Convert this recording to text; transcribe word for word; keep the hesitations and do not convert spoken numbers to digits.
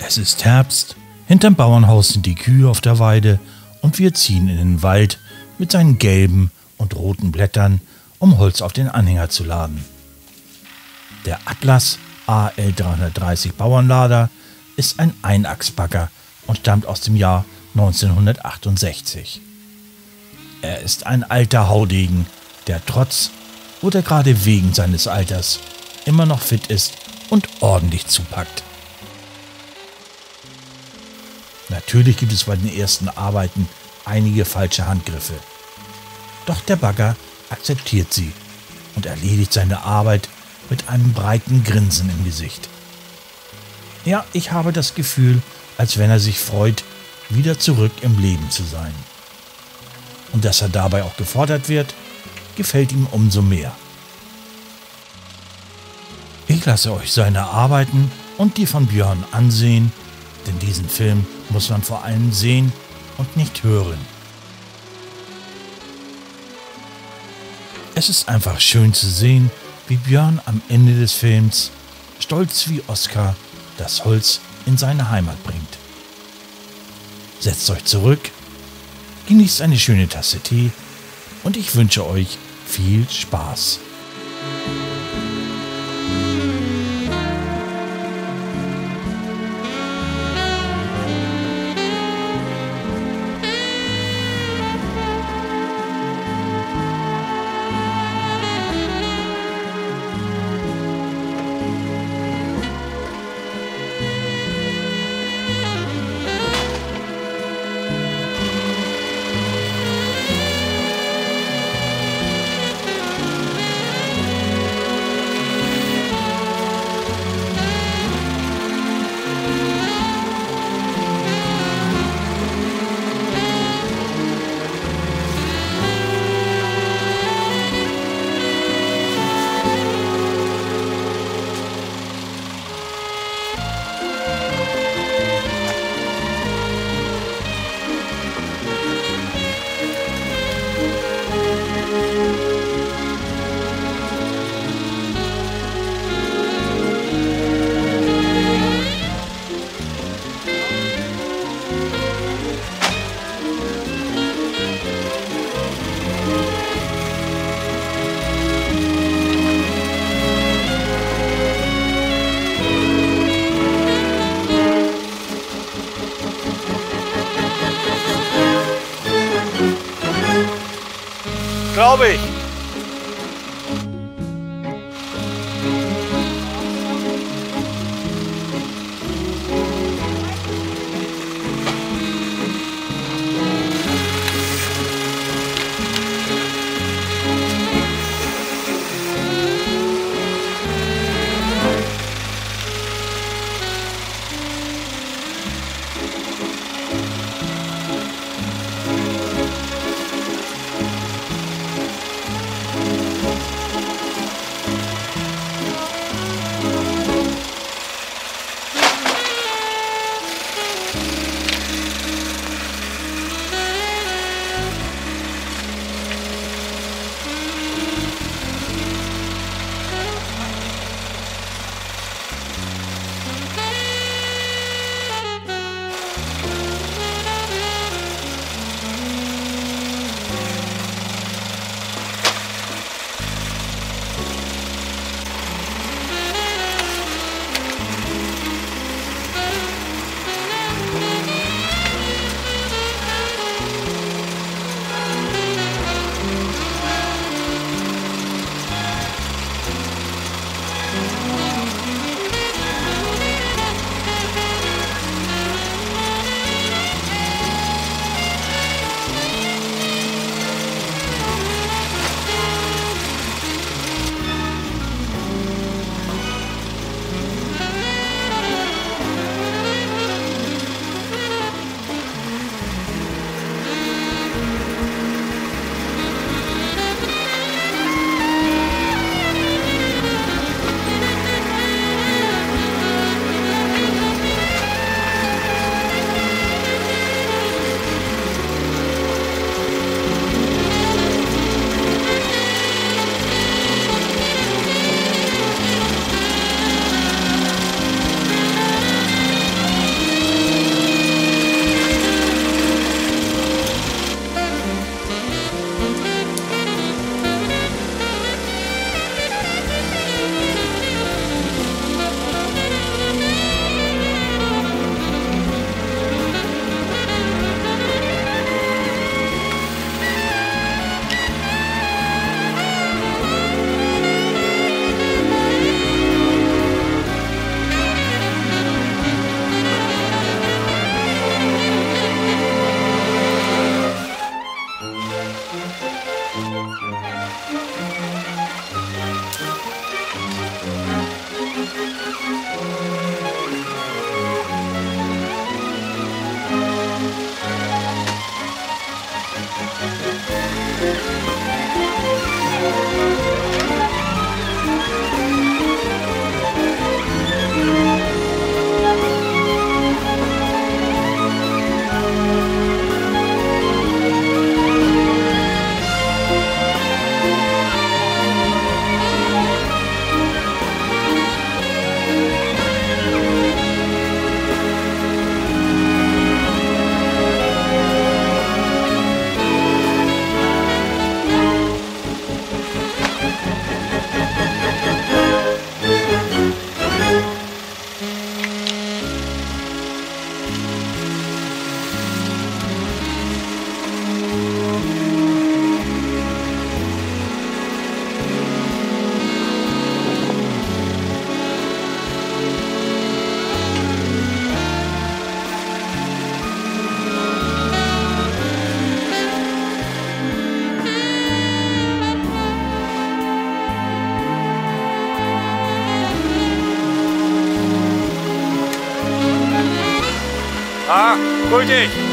Es ist Herbst, hinterm Bauernhaus sind die Kühe auf der Weide und wir ziehen in den Wald mit seinen gelben und roten Blättern, um Holz auf den Anhänger zu laden. Der Atlas A L dreihundertdreißig Bauernlader ist ein Einachsbagger und stammt aus dem Jahr neunzehnhundertachtundsechzig. Er ist ein alter Haudegen, der trotz oder gerade wegen seines Alters immer noch fit ist und ordentlich zupackt. Natürlich gibt es bei den ersten Arbeiten einige falsche Handgriffe. Doch der Bagger akzeptiert sie und erledigt seine Arbeit mit einem breiten Grinsen im Gesicht. Ja, ich habe das Gefühl, als wenn er sich freut, wieder zurück im Leben zu sein. Und dass er dabei auch gefordert wird, gefällt ihm umso mehr. Ich lasse euch seine Arbeiten und die von Björn ansehen, denn diesen Film muss man vor allem sehen und nicht hören. Es ist einfach schön zu sehen, wie Björn am Ende des Films, stolz wie Oskar, das Holz in seine Heimat bringt. Setzt euch zurück, genießt eine schöne Tasse Tee und ich wünsche euch viel Spaß. Glaube ich. Ah, kultig.